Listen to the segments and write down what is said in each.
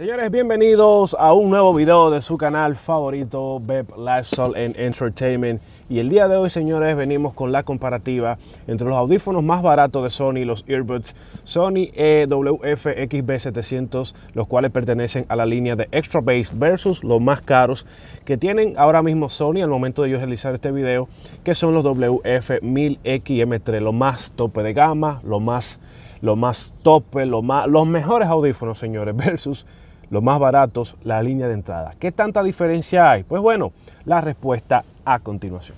Señores, bienvenidos a un nuevo video de su canal favorito, Beb Lifestyle and Entertainment. Y el día de hoy, señores, venimos con la comparativa entre los audífonos más baratos de Sony, los earbuds Sony WF-XB700, los cuales pertenecen a la línea de Extra Bass, versus los más caros que tienen ahora mismo Sony al momento de yo realizar este video, que son los WF-1000XM3, los más tope de gama, los más tope, los mejores audífonos, señores, versus los más baratos, la línea de entrada. ¿Qué tanta diferencia hay? Pues bueno, la respuesta a continuación.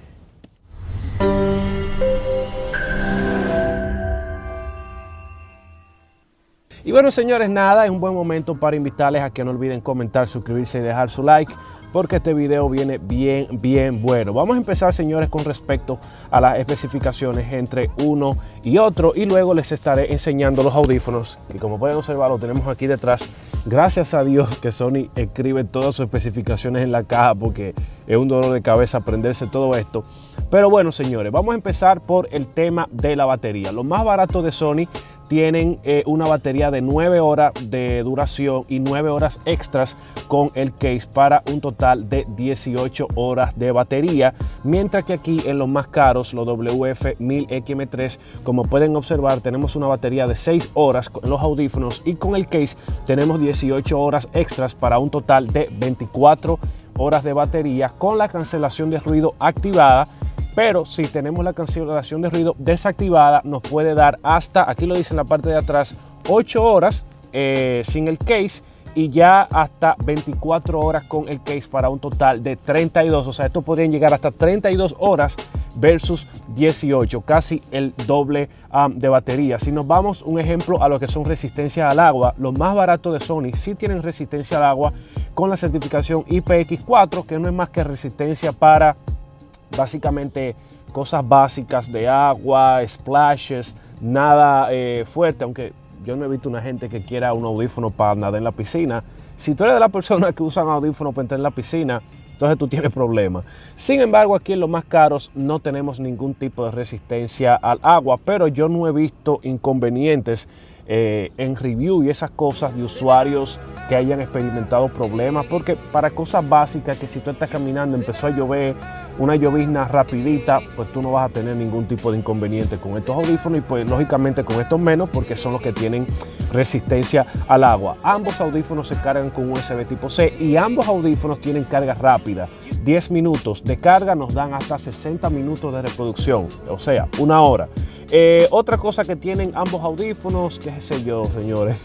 Y bueno, señores, nada, es un buen momento para invitarles a que no olviden comentar, suscribirse y dejar su like, porque este video viene bien bueno. Vamos a empezar, señores, con respecto a las especificaciones entre uno y otro, y luego les estaré enseñando los audífonos, que como pueden observar lo tenemos aquí detrás. Gracias a Dios que Sony escribe todas sus especificaciones en la caja, porque es un dolor de cabeza aprenderse todo esto. Pero bueno, señores, vamos a empezar por el tema de la batería. Los más baratos de Sony tienen una batería de 9 horas de duración y 9 horas extras con el case, para un total de 18 horas de batería, mientras que aquí en los más caros, los WF-1000XM3, como pueden observar, tenemos una batería de 6 horas con los audífonos, y con el case tenemos 18 horas extras para un total de 24 horas de batería con la cancelación de ruido activada. Pero si tenemos la cancelación de ruido desactivada, nos puede dar hasta, aquí lo dice en la parte de atrás, 8 horas sin el case, y ya hasta 24 horas con el case, para un total de 32. O sea, esto podrían llegar hasta 32 horas versus 18, casi el doble de batería. Si nos vamos, un ejemplo, a lo que son resistencia al agua, los más baratos de Sony sí tienen resistencia al agua con la certificación IPX4, que no es más que resistencia para básicamente cosas básicas de agua, splashes, nada fuerte, aunque yo no he visto una gente que quiera un audífono para nadar en la piscina. Si tú eres de la persona que usan audífonos para entrar en la piscina, entonces tú tienes problemas. Sin embargo, aquí en los más caros no tenemos ningún tipo de resistencia al agua, pero yo no he visto inconvenientes en review y esas cosas de usuarios que hayan experimentado problemas, porque para cosas básicas, que si tú estás caminando, empezó a llover, una llovizna rapidita, pues tú no vas a tener ningún tipo de inconveniente con estos audífonos, y pues lógicamente con estos menos, porque son los que tienen resistencia al agua. Ambos audífonos se cargan con USB tipo C, y ambos audífonos tienen carga rápida. 10 minutos de carga nos dan hasta 60 minutos de reproducción, o sea, una hora. Otra cosa que tienen ambos audífonos, qué sé yo, señores,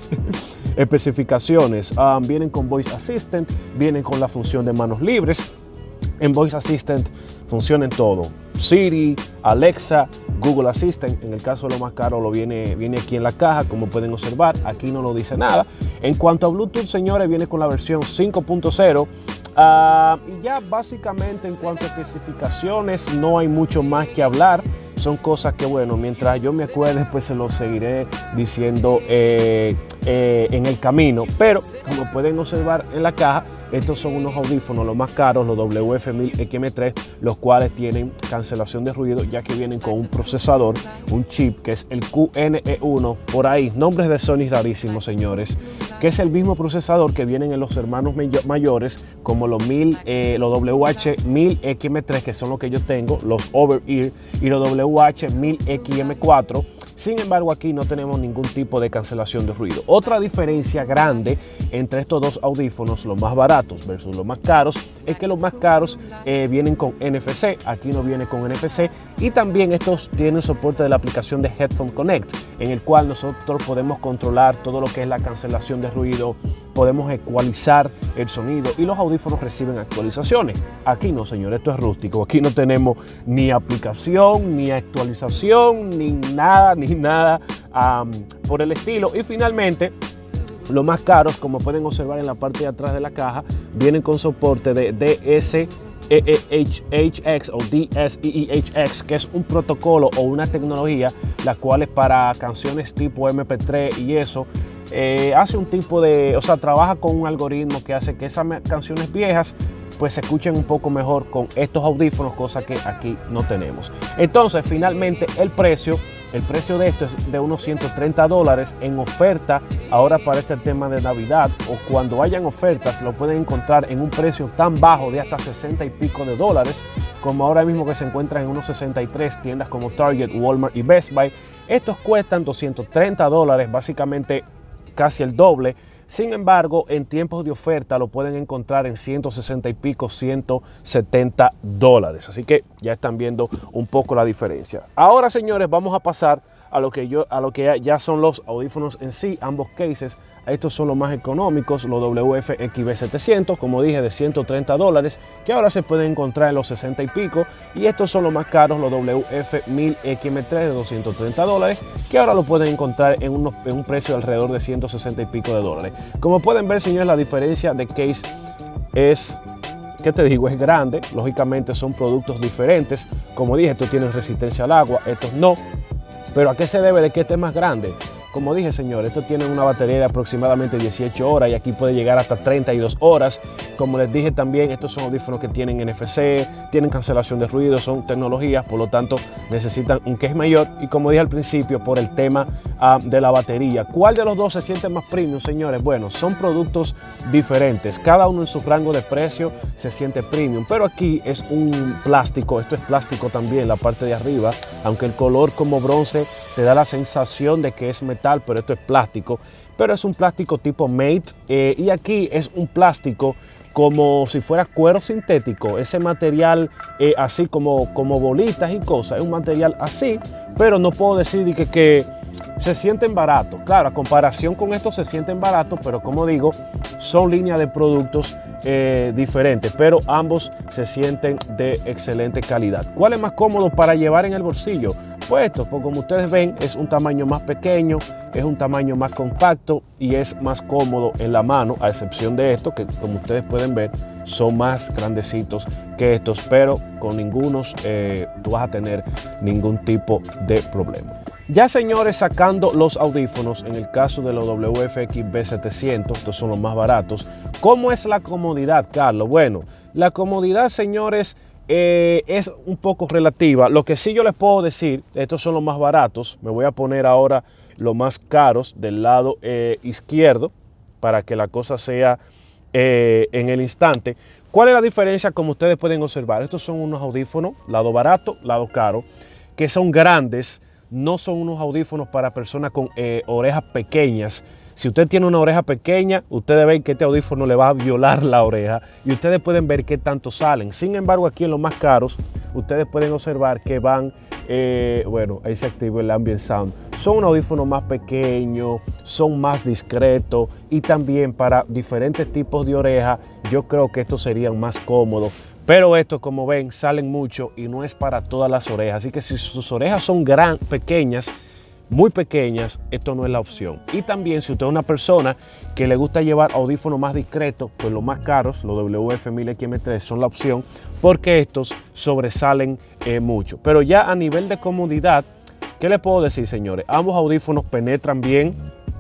especificaciones, vienen con Voice Assistant, vienen con la función de manos libres. En Voice Assistant funciona en todo: Siri, Alexa, Google Assistant. En el caso de lo más caro, viene aquí en la caja, como pueden observar. Aquí no lo dice nada. En cuanto a Bluetooth, señores, viene con la versión 5.0. Y ya básicamente en cuanto a especificaciones no hay mucho más que hablar. Son cosas que, bueno, mientras yo me acuerde, pues se los seguiré diciendo en el camino. Pero como pueden observar en la caja, estos son unos audífonos los más caros, los WF-1000XM3, los cuales tienen cancelación de ruido, ya que vienen con un procesador, un chip que es el QNE1, por ahí, nombres de Sony rarísimos, señores, que es el mismo procesador que vienen en los hermanos mayores, como los WH-1000XM3, que son los que yo tengo, los Over-Ear, y los WH-1000XM4. Sin embargo, aquí no tenemos ningún tipo de cancelación de ruido. Otra diferencia grande entre estos dos audífonos, los más baratos versus los más caros, es que los más caros vienen con NFC, aquí no viene con NFC, y también estos tienen soporte de la aplicación de Headphone Connect, en el cual nosotros podemos controlar todo lo que es la cancelación de ruido, podemos ecualizar el sonido, y los audífonos reciben actualizaciones. Aquí no, señor, esto es rústico, aquí no tenemos ni aplicación, ni actualización, ni nada por el estilo. Y finalmente, los más caros, como pueden observar en la parte de atrás de la caja, vienen con soporte de DSEEHX o DSEEHX, que es un protocolo o una tecnología, la cual es para canciones tipo MP3 y eso. Hace un tipo de, o sea, trabaja con un algoritmo que hace que esas canciones viejas pues se escuchen un poco mejor con estos audífonos, cosa que aquí no tenemos. Entonces, finalmente el precio de esto es de unos $130 en oferta ahora para este tema de Navidad, o cuando hayan ofertas lo pueden encontrar en un precio tan bajo de hasta 60 y pico de dólares, como ahora mismo que se encuentran en unos 63 tiendas como Target, Walmart y Best Buy. Estos cuestan $230, básicamente casi el doble. Sin embargo, en tiempos de oferta lo pueden encontrar en 160 y pico, $170. Así que ya están viendo un poco la diferencia. Ahora, señores, vamos a pasar a lo que ya son los audífonos en sí, ambos cases. Estos son los más económicos, los WF-XB700, como dije, de $130, que ahora se pueden encontrar en los 60 y pico. Y estos son los más caros, los WF-1000XM3 de $230, que ahora lo pueden encontrar en un precio de alrededor de 160 y pico de dólares. Como pueden ver, señores, la diferencia de case es, ¿qué te digo? Es grande. Lógicamente son productos diferentes. Como dije, estos tienen resistencia al agua, estos no. ¿Pero a qué se debe de que este es más grande? Como dije, señores, estos tienen una batería de aproximadamente 18 horas y aquí puede llegar hasta 32 horas. Como les dije también, estos son audífonos que tienen NFC, tienen cancelación de ruido, son tecnologías, por lo tanto necesitan un case mayor. Y como dije al principio, por el tema de la batería. ¿Cuál de los dos se siente más premium, señores? Bueno, son productos diferentes. Cada uno en su rango de precio se siente premium. Pero aquí es un plástico, esto es plástico también, la parte de arriba. Aunque el color como bronce te da la sensación de que es metal, pero esto es plástico. Pero es un plástico tipo Mate. Y aquí es un plástico como si fuera cuero sintético, ese material así como bolitas y cosas, es un material así, pero no puedo decir que se sienten baratos. Claro, a comparación con esto se sienten baratos, pero como digo, son líneas de productos diferentes, pero ambos se sienten de excelente calidad. ¿Cuál es más cómodo para llevar en el bolsillo? Pues esto, pues como ustedes ven, es un tamaño más pequeño, es un tamaño más compacto y es más cómodo en la mano, a excepción de esto, que como ustedes pueden ver, son más grandecitos que estos, pero con ningunos tú vas a tener ningún tipo de problema. Ya, señores, sacando los audífonos, en el caso de los WF-XB700, estos son los más baratos. ¿Cómo es la comodidad, Carlos? Bueno, la comodidad, señores, es un poco relativa. Lo que sí yo les puedo decir, estos son los más baratos. Me voy a poner ahora los más caros del lado izquierdo para que la cosa sea en el instante. ¿Cuál es la diferencia? Como ustedes pueden observar, estos son unos audífonos, lado barato, lado caro, que son grandes. No son unos audífonos para personas con orejas pequeñas. Si usted tiene una oreja pequeña, ustedes ven que este audífono le va a violar la oreja y ustedes pueden ver qué tanto salen. Sin embargo, aquí en los más caros, ustedes pueden observar que van, bueno, ahí se activa el ambient sound. Son un audífono más pequeño, son más discretos y también para diferentes tipos de oreja, yo creo que estos serían más cómodos. Pero estos, como ven, salen mucho y no es para todas las orejas. Así que si sus orejas son pequeñas, muy pequeñas, esto no es la opción. Y también si usted es una persona que le gusta llevar audífonos más discretos, pues los más caros, los WF-1000XM3 son la opción porque estos sobresalen mucho. Pero ya a nivel de comodidad, ¿qué les puedo decir, señores? Ambos audífonos penetran bien.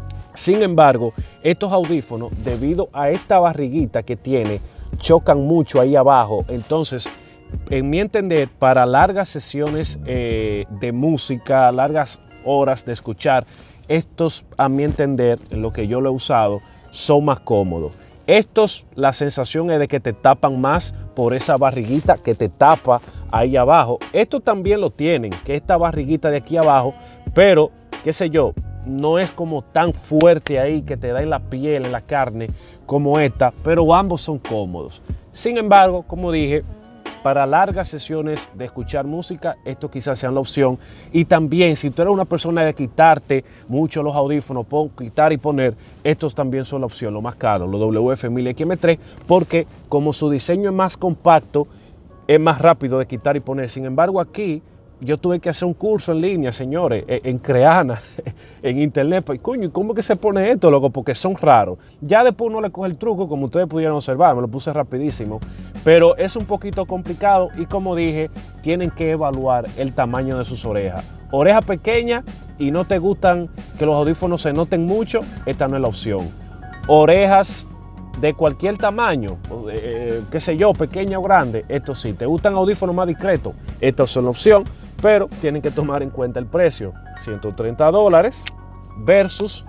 Sin embargo, estos audífonos, debido a esta barriguita que tiene, chocan mucho ahí abajo. Entonces, en mi entender, para largas sesiones de música, largas horas de escuchar, estos, a mi entender, en lo que yo lo he usado, son más cómodos. Estos, la sensación es de que te tapan más por esa barriguita que te tapa ahí abajo. Estos también lo tienen, que esta barriguita de aquí abajo, pero, qué sé yo, no es como tan fuerte ahí que te da en la piel, en la carne, como esta, pero ambos son cómodos. Sin embargo, como dije, para largas sesiones de escuchar música, estos quizás sean la opción. Y también, si tú eres una persona de quitarte mucho los audífonos, quitar y poner, estos también son la opción, lo más caro, los WF-1000XM3, porque como su diseño es más compacto, es más rápido de quitar y poner. Sin embargo, aquí yo tuve que hacer un curso en línea, señores, en Creana, en internet. Pues, coño, ¿cómo que se pone esto, loco? Porque son raros. Ya después uno le coge el truco, como ustedes pudieron observar, me lo puse rapidísimo. Pero es un poquito complicado y, como dije, tienen que evaluar el tamaño de sus orejas. Oreja pequeña y no te gustan que los audífonos se noten mucho, esta no es la opción. Orejas de cualquier tamaño, qué sé yo, pequeña o grande, esto sí. ¿Te gustan audífonos más discretos? Estas son la opción, pero tienen que tomar en cuenta el precio. $130 versus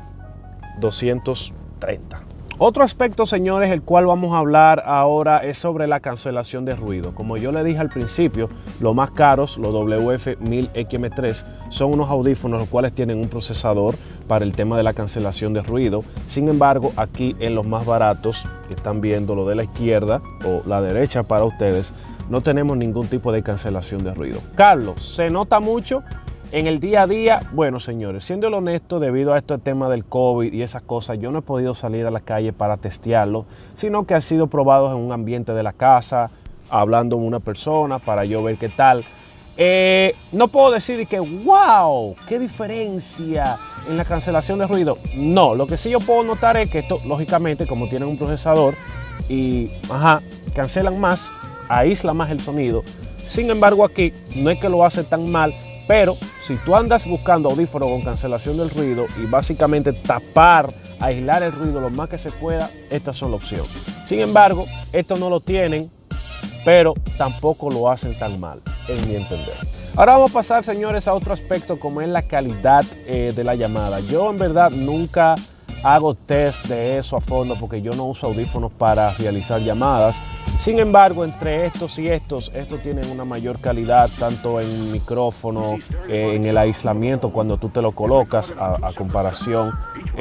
230. Otro aspecto, señores, el cual vamos a hablar ahora es sobre la cancelación de ruido. Como yo le dije al principio, los más caros, los WF-1000XM3, son unos audífonos los cuales tienen un procesador para el tema de la cancelación de ruido. Sin embargo, aquí en los más baratos, que están viendo lo de la izquierda o la derecha para ustedes, no tenemos ningún tipo de cancelación de ruido. Carlos, ¿se nota mucho en el día a día? Bueno, señores, siendo honesto, debido a este tema del COVID y esas cosas, yo no he podido salir a la calle para testearlo, sino que han sido probados en un ambiente de la casa, hablando con una persona para yo ver qué tal. No puedo decir que wow, qué diferencia en la cancelación de ruido. No, lo que sí yo puedo notar es que esto, lógicamente, como tienen un procesador y cancelan más, aísla más el sonido. Sin embargo, aquí no es que lo hace tan mal, pero si tú andas buscando audífonos con cancelación del ruido y básicamente tapar, aislar el ruido lo más que se pueda, estas son la opción. Sin embargo, estos no lo tienen, pero tampoco lo hacen tan mal, en mi entender. Ahora vamos a pasar, señores, a otro aspecto como es la calidad de la llamada. Yo en verdad nunca hago test de eso a fondo porque yo no uso audífonos para realizar llamadas. Sin embargo, entre estos y estos tienen una mayor calidad, tanto en micrófono, en el aislamiento cuando tú te lo colocas, a comparación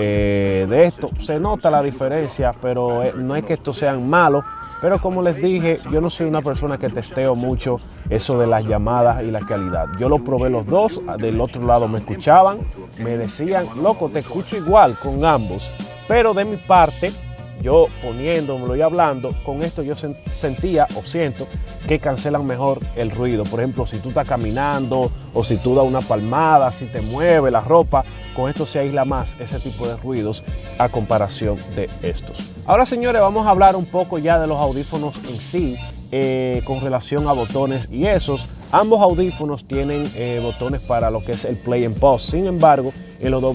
de esto. Se nota la diferencia, pero no es que estos sean malos. Pero como les dije, yo no soy una persona que testeo mucho eso de las llamadas y la calidad. Yo lo probé los dos, del otro lado me escuchaban, me decían, loco, te escucho igual con ambos. Pero de mi parte, yo poniéndomelo y hablando, con esto yo sentía o siento que cancelan mejor el ruido. Por ejemplo, si tú estás caminando o si tú das una palmada, si te mueve la ropa, con esto se aísla más ese tipo de ruidos a comparación de estos. Ahora, señores, vamos a hablar un poco ya de los audífonos en sí, con relación a botones y esos. Ambos audífonos tienen botones para lo que es el play and pause. Sin embargo, en los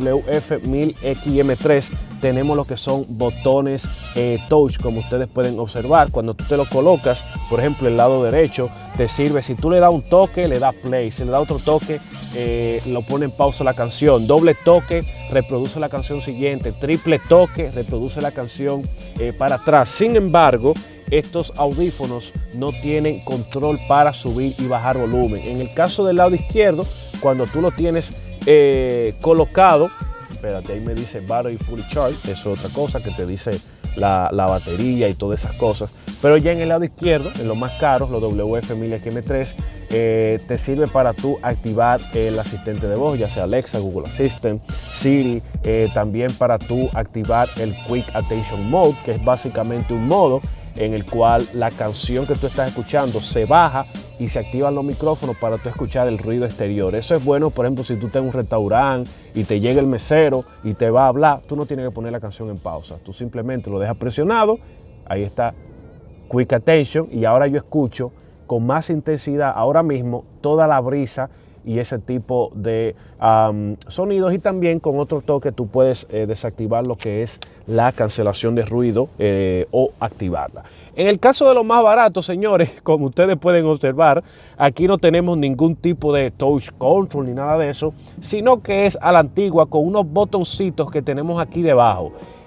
WF-1000XM3 tenemos lo que son botones touch, como ustedes pueden observar. Cuando tú te lo colocas, por ejemplo, el lado derecho te sirve, si tú le das un toque, le das play. Si le das otro toque, lo pone en pausa la canción. Doble toque, reproduce la canción siguiente. Triple toque, reproduce la canción para atrás. Sin embargo, estos audífonos no tienen control para subir y bajar volumen. En el caso del lado izquierdo, cuando tú lo tienes colocado, espérate, ahí me dice battery fully charged, eso es otra cosa que te dice la batería y todas esas cosas. Pero ya en el lado izquierdo, en los más caros, los WF-1000XM3, te sirve para tú activar el asistente de voz, ya sea Alexa, Google Assistant, Siri, también para tú activar el Quick Attention Mode, que es básicamente un modo en el cual la canción que tú estás escuchando se baja y se activan los micrófonos para tú escuchar el ruido exterior. Eso es bueno, por ejemplo, si tú estás en un restaurante y te llega el mesero y te va a hablar, tú no tienes que poner la canción en pausa. Tú simplemente lo dejas presionado, ahí está Quick Attention, y ahora yo escucho con más intensidad ahora mismo toda la brisa y ese tipo de sonidos, y también con otro toque tú puedes desactivar lo que es la cancelación de ruido o activarla. En el caso de los más baratos, señores, como ustedes pueden observar, aquí no tenemos ningún tipo de touch control ni nada de eso, sino que es a la antigua con unos botoncitos que tenemos aquí debajo.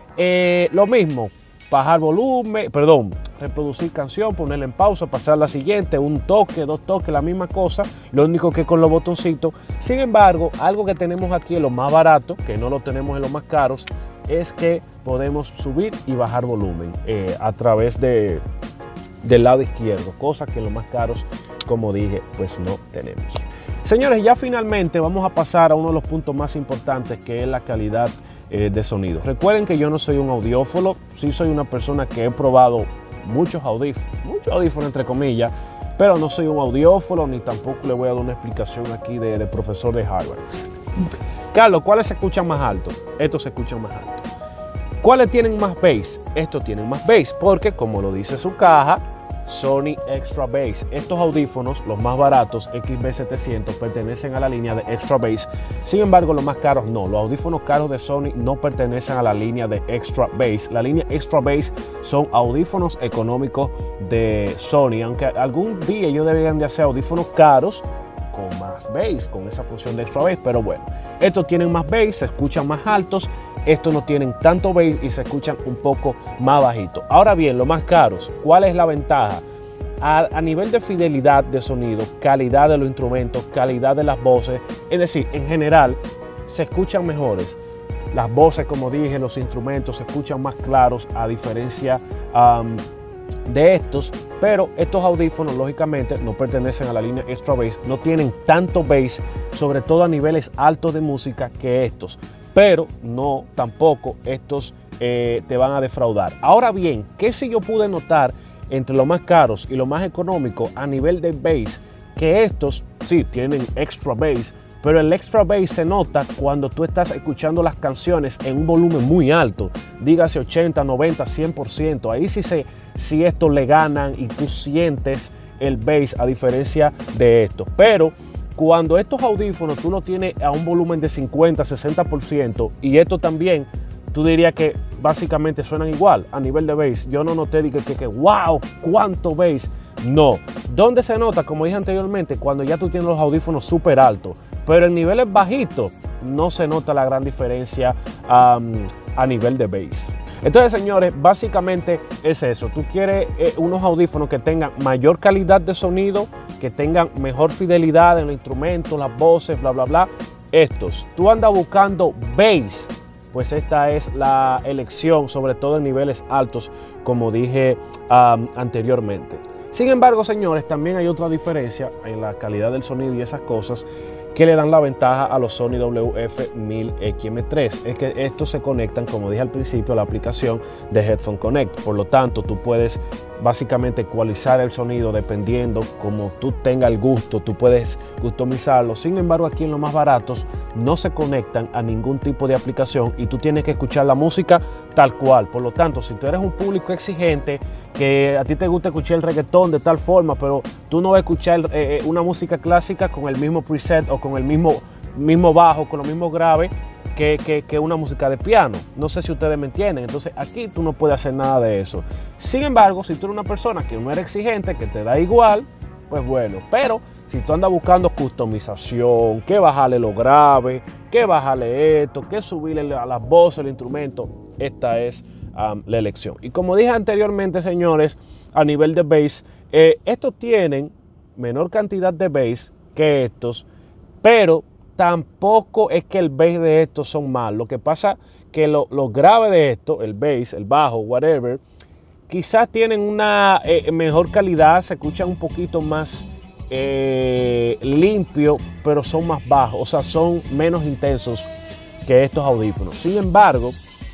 Lo mismo, bajar volumen, reproducir canción, ponerla en pausa, pasar a la siguiente, un toque, dos toques, la misma cosa, lo único que con los botoncitos. Sin embargo, algo que tenemos aquí en los más baratos, que no lo tenemos en los más caros, es que podemos subir y bajar volumen a través del lado izquierdo, cosa que en los más caros, como dije, pues no tenemos. Señores, ya finalmente vamos a pasar a uno de los puntos más importantes, que es la calidad de sonido. Recuerden que yo no soy un audiófilo, sí soy una persona que he probado muchos audífonos entre comillas, pero no soy un audiófilo ni tampoco le voy a dar una explicación aquí de profesor de Harvard. Carlos, ¿cuáles se escuchan más alto? Estos se escuchan más alto. ¿Cuáles tienen más bass? Estos tienen más bass porque, como lo dice su caja, Sony Extra Bass. Estos audífonos, los más baratos, XB700, pertenecen a la línea de Extra Bass. Sin embargo, los más caros no. Los audífonos caros de Sony no pertenecen a la línea de Extra Bass. La línea Extra Bass son audífonos económicos de Sony, aunque algún día ellos deberían de hacer audífonos caros con más bass, con esa función de Extra Bass, pero bueno, estos tienen más bass, se escuchan más altos. Estos no tienen tanto bass y se escuchan un poco más bajito. Ahora bien, los más caros, ¿cuál es la ventaja? A nivel de fidelidad de sonido, calidad de los instrumentos, calidad de las voces, es decir, en general, se escuchan mejores. Las voces, como dije, los instrumentos se escuchan más claros a diferencia de estos, pero estos audífonos lógicamente no pertenecen a la línea Extra Bass, no tienen tanto bass, sobre todo a niveles altos de música que estos. Pero no, tampoco estos te van a defraudar. Ahora bien, ¿qué si yo pude notar entre los más caros y los más económicos a nivel de bass? Que estos sí tienen extra bass, pero el extra bass se nota cuando tú estás escuchando las canciones en un volumen muy alto, dígase 80, 90, 100%. Ahí sí estos le ganan y tú sientes el bass a diferencia de estos. Pero cuando estos audífonos tú los tienes a un volumen de 50, 60% y estos también, tú dirías que básicamente suenan igual a nivel de bass. Yo no noté que wow, cuánto bass. No. ¿Dónde se nota? Como dije anteriormente, cuando ya tú tienes los audífonos súper altos, pero en niveles bajitos no se nota la gran diferencia a nivel de bass. Entonces, señores, básicamente es eso. Tú quieres unos audífonos que tengan mayor calidad de sonido, que tengan mejor fidelidad en los instrumentos, las voces, bla, bla, bla. Estos. Tú andas buscando bass, pues esta es la elección, sobre todo en niveles altos, como dije anteriormente. Sin embargo, señores, también hay otra diferencia en la calidad del sonido y esas cosas que le dan la ventaja a los Sony WF-1000XM3. Es que estos se conectan, como dije al principio, a la aplicación de Headphone Connect. Por lo tanto, tú puedes básicamente ecualizar el sonido dependiendo como tú tengas el gusto, tú puedes customizarlo. Sin embargo, aquí en los más baratos no se conectan a ningún tipo de aplicación y tú tienes que escuchar la música tal cual. Por lo tanto, si tú eres un público exigente, que a ti te gusta escuchar el reggaetón de tal forma, pero tú no vas a escuchar una música clásica con el mismo preset o con el mismo bajo, con lo mismo grave que una música de piano. No sé si ustedes me entienden. Entonces aquí tú no puedes hacer nada de eso. Sin embargo, si tú eres una persona que no eres exigente, que te da igual, pues bueno. Pero si tú andas buscando customización, que bajarle lo grave, que bajarle esto, que subirle a las voces, el instrumento, esta es la elección. Y como dije anteriormente, señores, a nivel de bass, estos tienen menor cantidad de bass que estos, pero tampoco es que el bass de estos son malos. Lo que pasa que lo grave de esto, el bass, el bajo, whatever, quizás tienen una mejor calidad, se escuchan un poquito más limpio, pero son más bajos, o sea, son menos intensos que estos audífonos. Sin embargo,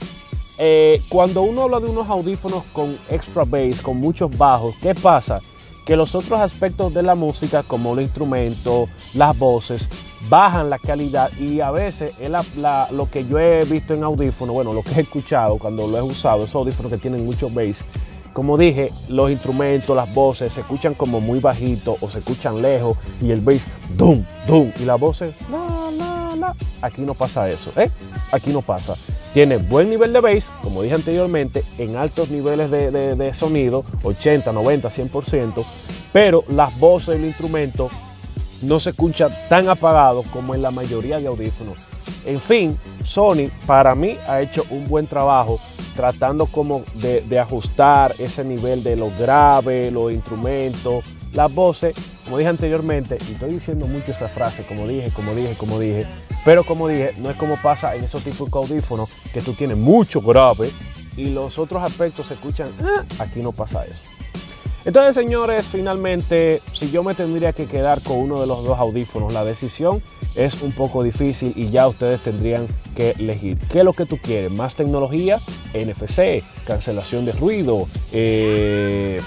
cuando uno habla de unos audífonos con extra bass, con muchos bajos, ¿qué pasa? Que los otros aspectos de la música, como los instrumentos, las voces, bajan la calidad y a veces es lo que yo he visto en audífonos, bueno, lo que he escuchado cuando lo he usado, esos audífonos que tienen mucho bass. Como dije, los instrumentos, las voces se escuchan como muy bajitos o se escuchan lejos y el bass, dum, dum, y las voces, la, la, la. Aquí no pasa eso, Aquí no pasa. Tiene buen nivel de bass, como dije anteriormente, en altos niveles de sonido, 80, 90, 100%, pero las voces del instrumento no se escuchan tan apagados como en la mayoría de audífonos. En fin, Sony para mí ha hecho un buen trabajo tratando como de ajustar ese nivel de lo grave, los instrumentos, las voces, como dije anteriormente, y estoy diciendo mucho esa frase, como dije, pero como dije, no es como pasa en esos tipos de audífonos que tú tienes mucho grave y los otros aspectos se escuchan, aquí no pasa eso. Entonces, señores, finalmente, si yo me tendría que quedar con uno de los dos audífonos, la decisión es un poco difícil y ya ustedes tendrían que elegir. ¿Qué es lo que tú quieres? ¿Más tecnología? NFC, cancelación de ruido,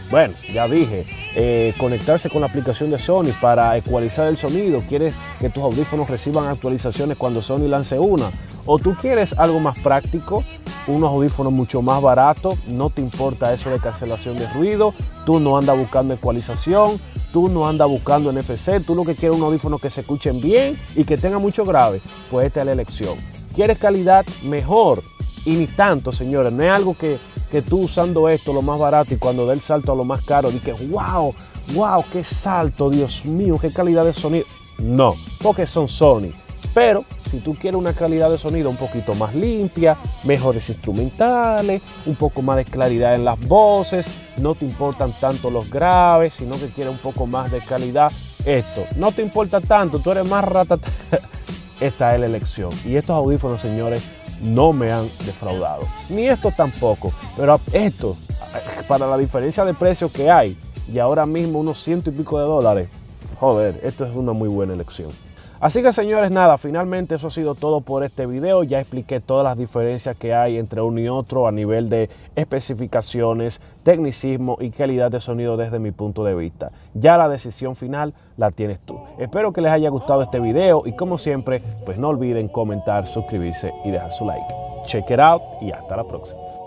Bueno, ya dije, conectarse con la aplicación de Sony para ecualizar el sonido. ¿Quieres que tus audífonos reciban actualizaciones cuando Sony lance una? ¿O tú quieres algo más práctico? Unos audífonos mucho más baratos, no te importa eso de cancelación de ruido, tú no andas buscando ecualización, tú no andas buscando NFC, tú lo que quieres es un audífono que se escuchen bien y que tenga mucho grave, pues esta es la elección. ¿Quieres calidad? Mejor, y ni tanto, señores, no es algo que tú usando esto lo más barato y cuando dé el salto a lo más caro, dices, wow, qué salto, Dios mío, qué calidad de sonido. No, porque son Sony. Pero si tú quieres una calidad de sonido un poquito más limpia, mejores instrumentales, un poco más de claridad en las voces, no te importan tanto los graves, sino que quieres un poco más de calidad, esto no te importa tanto, tú eres más ratata. Esta es la elección. Y estos audífonos, señores, no me han defraudado. Ni estos tampoco. Pero esto, para la diferencia de precio que hay, y ahora mismo unos $100 y pico, joder, esto es una muy buena elección. Así que, señores, nada, finalmente eso ha sido todo por este video. Ya expliqué todas las diferencias que hay entre uno y otro a nivel de especificaciones, tecnicismo y calidad de sonido desde mi punto de vista. Ya la decisión final la tienes tú. Espero que les haya gustado este video y, como siempre, pues no olviden comentar, suscribirse y dejar su like. Check it out y hasta la próxima.